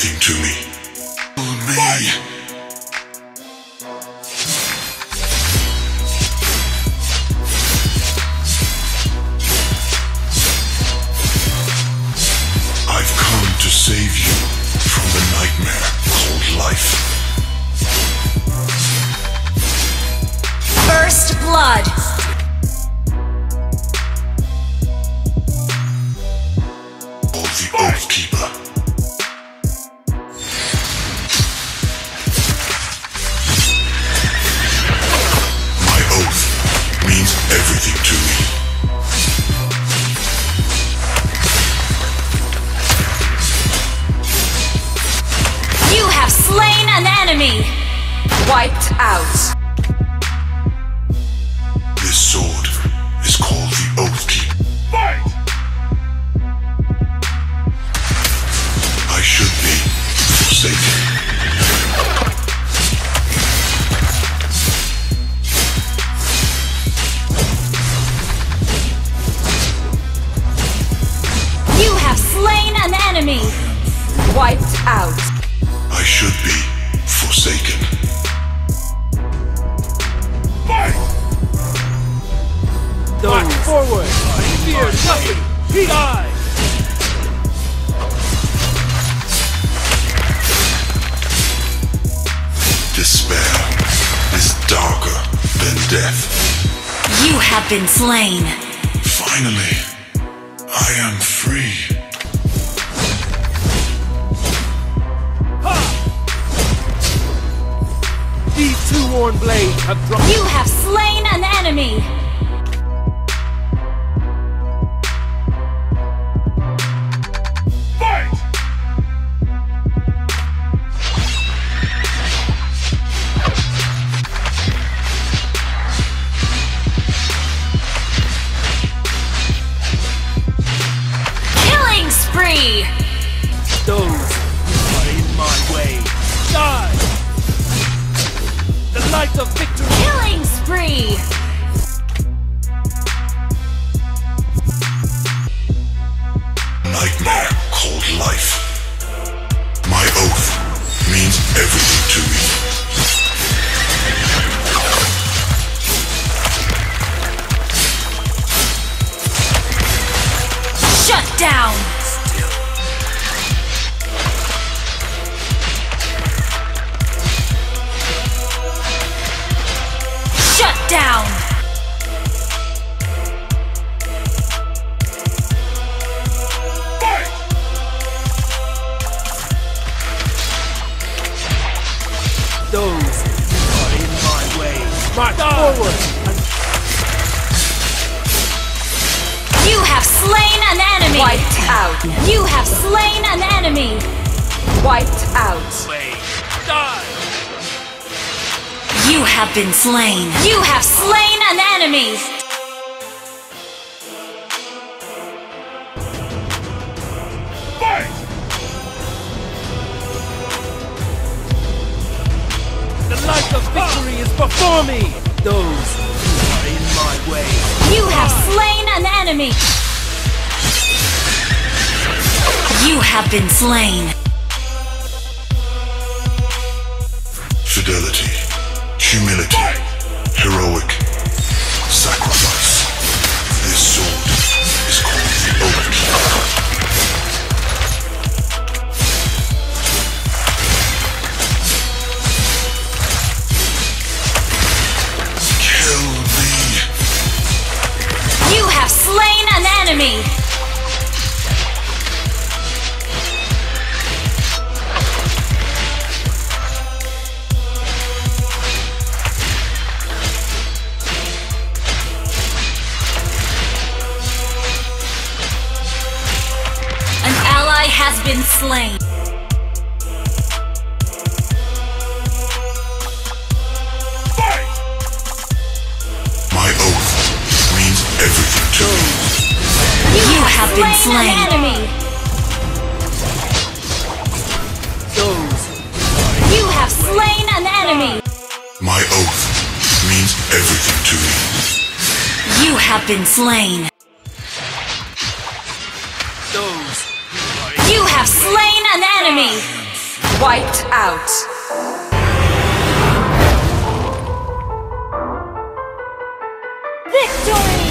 everything to me. Me. I've come to save you from the nightmare called life. First blood. The Oath Keeper. My oath means everything to me. You have slain an enemy. Wiped out. This sword is called the Oath Keeper. Fight! I should be forsaken. You have slain an enemy. Wiped out. I should be forsaken. Fight! March forward! Fear nothing! Die! Despair is darker than death. You have been slain. Finally, I am free. Ha! These two-horn blades have dropped. You have slain an enemy. Fight! Killing spree. Those who are in my way, die! The light of victory! Killing spree. Nightmare called life. My oath means everything to me. Shut down. Shut down. Fight! Those who are in my way, march forward! You have slain an enemy. Wiped out. You have slain an enemy. Wiped out. Way, die! You have been slain. You have slain an enemy. Fight! The light of victory is before me! Those who are in my way, You have slain an enemy. You have been slain. Fidelity, humility, heroic sacrifice. This sword is called the Oath Keeper. Kill me. You have slain an enemy. An ally has been slain. Fight! My oath means everything to me. You have been slain. An enemy. those You have slain an enemy. My oath means everything to me. You have been slain. those You have slain an enemy. Wiped out. Victory!